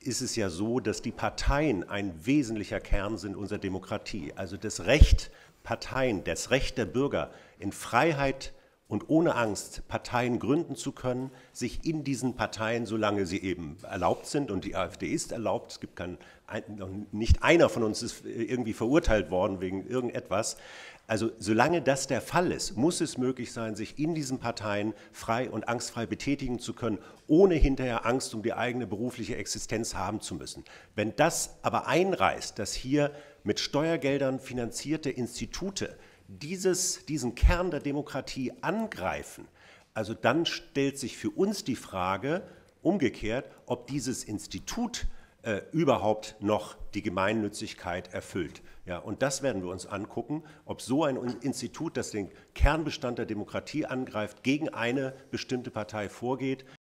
ist es ja so, dass die Parteien ein wesentlicher Kern sind unserer Demokratie. Also das Recht Parteien, das Recht der Bürger in Freiheit und ohne Angst Parteien gründen zu können, sich in diesen Parteien, solange sie eben erlaubt sind, und die AfD ist erlaubt, es gibt nicht einer von uns ist irgendwie verurteilt worden wegen irgendetwas, also solange das der Fall ist, muss es möglich sein, sich in diesen Parteien frei und angstfrei betätigen zu können, ohne hinterher Angst um die eigene berufliche Existenz haben zu müssen. Wenn das aber einreißt, dass hier mit Steuergeldern finanzierte Institute diesen Kern der Demokratie angreifen, also dann stellt sich für uns die Frage umgekehrt, ob dieses Institut überhaupt noch die Gemeinnützigkeit erfüllt. Ja, und das werden wir uns angucken, ob so ein Institut, das den Kernbestand der Demokratie angreift, gegen eine bestimmte Partei vorgeht.